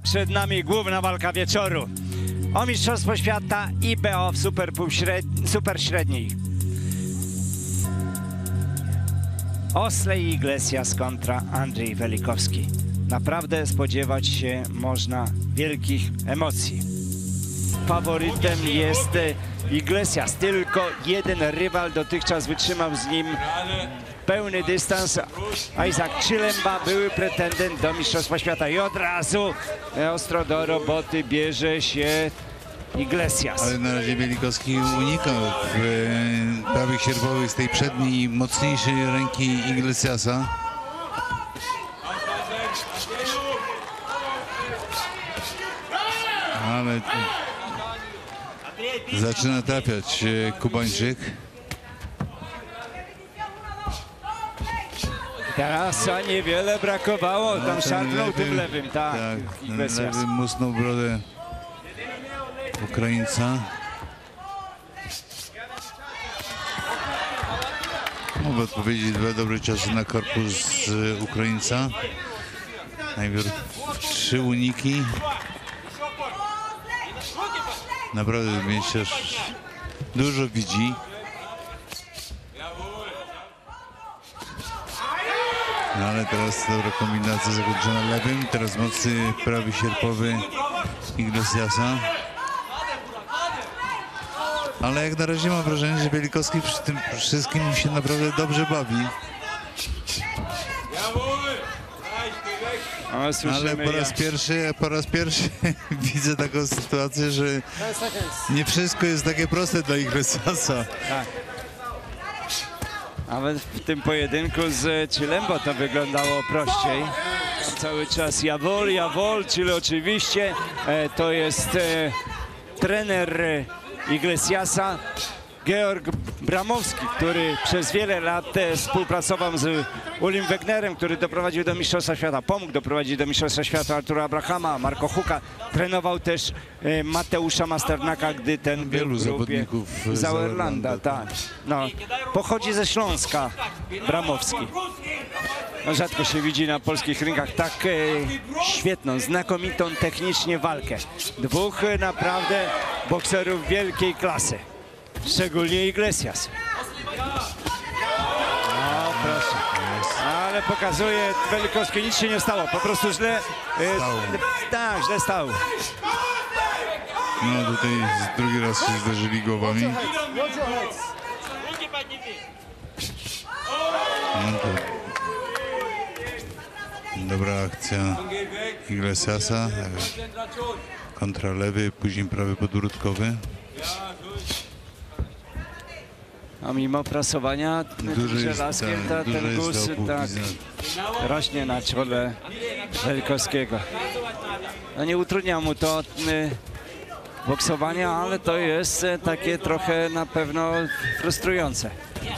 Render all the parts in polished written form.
Przed nami główna walka wieczoru o Mistrzostwo Świata IBO w super średniej. Osley Iglesias kontra Andrzej Welikowski. Naprawdę spodziewać się można wielkich emocji. Faworytem jest Iglesias. Tylko jeden rywal dotychczas wytrzymał z nim pełny dystans. Isaac Chilemba, były pretendent do Mistrzostwa Świata. I od razu ostro do roboty bierze się Iglesias. Ale na razie Welikowski unika prawych sierpowych z tej przedniej, mocniejszej ręki Iglesiasa. Ale zaczyna trafiać Kubańczyk. Teraz niewiele brakowało, tam szarpnął tym lewym, tak. Lewym musnął brodę Ukraińca. Mogę odpowiedzieć dwa dobre ciosy na korpus Ukraińca. Najpierw 3 uniki. Naprawdę Mięściarz dużo widzi. No ale teraz dobra kombinacja zakończona lewym. Teraz mocny prawy sierpowy Iglesiasa. Ale jak na razie mam wrażenie, że Welikowski przy tym wszystkim się naprawdę dobrze bawi. Ale po raz pierwszy widzę taką sytuację, że nie wszystko jest takie proste dla Iglesiasa. Tak. Nawet w tym pojedynku z Chilembo to wyglądało prościej. Cały czas Jawol, czyli oczywiście to jest trener Iglesiasa, Georg Bramowski, który przez wiele lat współpracował z Ulim Wegnerem, który doprowadził do Mistrzostwa Świata, pomógł doprowadzić do Mistrzostwa Świata Artura Abrahama, Marco Huka. Trenował też Mateusza Masternaka, gdy ten był w grupie Sauerlanda. Tak. No, pochodzi ze Śląska Bramowski. No, rzadko się widzi na polskich ringach tak świetną, znakomitą technicznie walkę. Dwóch naprawdę bokserów wielkiej klasy. Szczególnie Iglesias. No proszę. Ale pokazuje Welikowski, nic się nie stało. Po prostu źle tak, źle stał. No tutaj drugi raz się zderzyli głowami. No to dobra akcja Iglesiasa. Kontra lewy, później prawy podbródkowy. A mimo prasowania żelazkiem ten guz tak rośnie na czole Welikowskiego. No nie utrudnia mu to boksowania, ale to jest takie trochę na pewno frustrujące.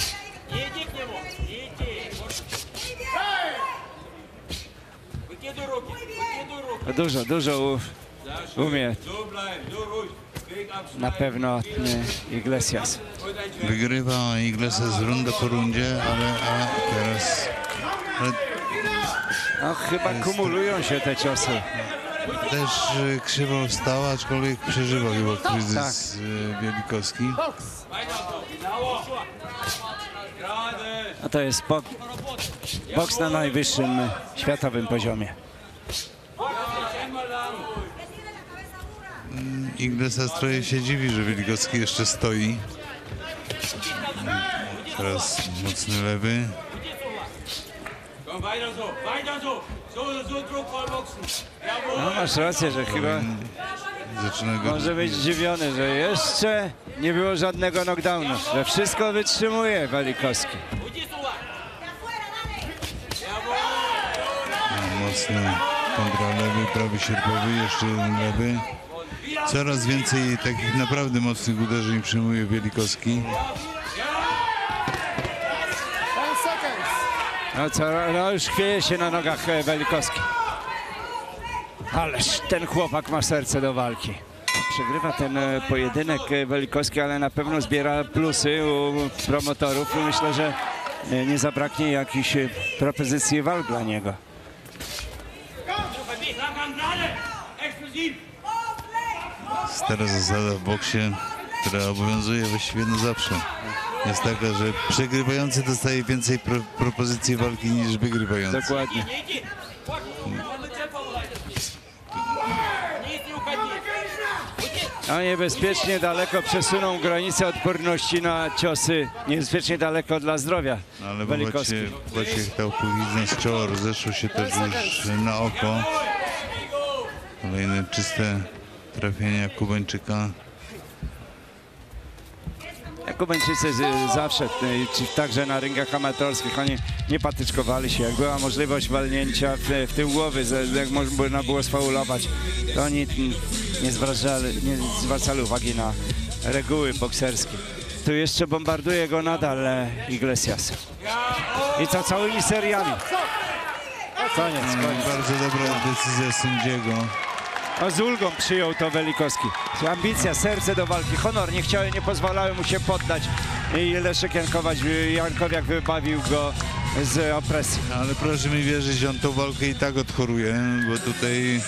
Dużo umie na pewno Iglesias. Wygrywa Iglesias rundę po rundzie, ale teraz... No, chyba kumulują się te ciosy. Też krzywo wstał, aczkolwiek przeżywa chyba kryzys Welikowski. A to jest boks na najwyższym światowym poziomie. Iglesias trochę się dziwi, że Welikowski jeszcze stoi. Teraz mocny lewy. No masz rację, że chyba może być zdziwiony, że jeszcze nie było żadnego knockdownu, że wszystko wytrzymuje Welikowski. Mocny kontra lewy, prawy sierpowy, jeszcze jeden lewy. Coraz więcej takich naprawdę mocnych uderzeń przyjmuje Welikowski. No już chwieje się na nogach Welikowski. Ależ ten chłopak ma serce do walki. Przegrywa ten pojedynek Welikowski, ale na pewno zbiera plusy u promotorów. Myślę, że nie zabraknie jakichś propozycji walk dla niego. Stara zasada w boksie, która obowiązuje właściwie no zawsze, jest taka, że przegrywający dostaje więcej propozycji walki niż wygrywający. Dokładnie. A niebezpiecznie daleko przesunął granicę odporności na ciosy. Niebezpiecznie daleko dla zdrowia Ale Welikowski. Wojciech Tałpowizna z czoła rozeszło się też już na oko. Kolejne czyste trafienia Kubańczyka. Kubańczycy zawsze, także na ringach amatorskich, oni nie patyczkowali się. Jak była możliwość walnięcia w tył głowy, jak można było sfaulować, to oni nie zwracali uwagi na reguły bokserskie. Tu jeszcze bombarduje go nadal Iglesias. I to całymi seriami. Koniec. Bardzo dobra decyzja sędziego. No, z ulgą przyjął to Welikowski. Ambicja, serce do walki, honor nie pozwalały mu się poddać. I Leszek Jankowiak wybawił go z opresji. Ale proszę mi wierzyć, on tą walkę i tak odchoruje, bo tutaj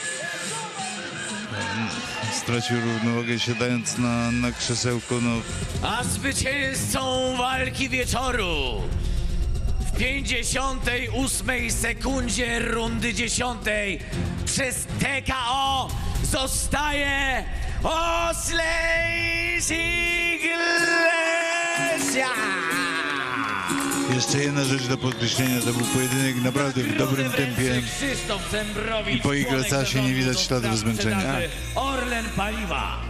stracił równowagę siadając na krzesełko. No. A zwycięzcą walki wieczoru w 58 sekundzie rundy 10 przez TKO zostaje Osley Iglesias! Jeszcze jedna rzecz do podkreślenia, to był pojedynek naprawdę w dobrym tempie. Krzysztof Zembrowicz, I po Iglesiasie nie widać śladów zmęczenia. Orlen Paliwa.